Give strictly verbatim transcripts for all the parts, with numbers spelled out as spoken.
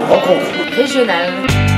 rencontre régionale.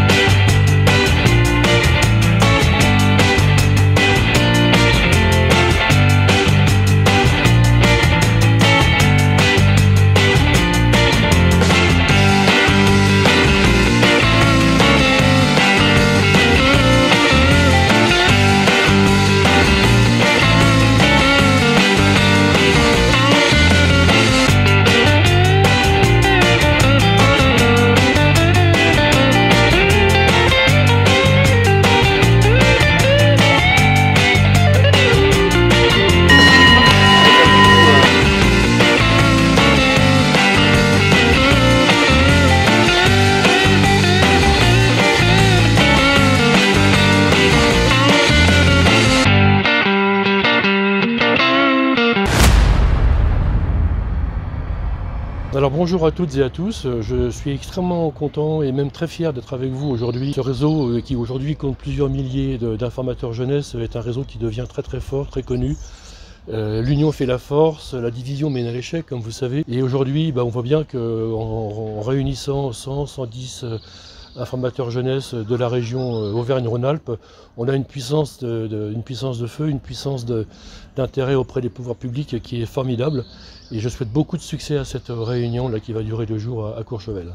Alors bonjour à toutes et à tous, je suis extrêmement content et même très fier d'être avec vous aujourd'hui. Ce réseau qui aujourd'hui compte plusieurs milliers d'informateurs jeunesse est un réseau qui devient très très fort, très connu. Euh, L'union fait la force, la division mène à l'échec comme vous savez. Et aujourd'hui bah, on voit bien qu'en en réunissant cent, cent dix euh, informateurs jeunesse de la région euh, Auvergne-Rhône-Alpes, on a une puissance de, de, une puissance de feu, une puissance d'intérêt auprès des pouvoirs publics qui est formidable. Et je souhaite beaucoup de succès à cette réunion là, qui va durer deux jours à, à Courchevel.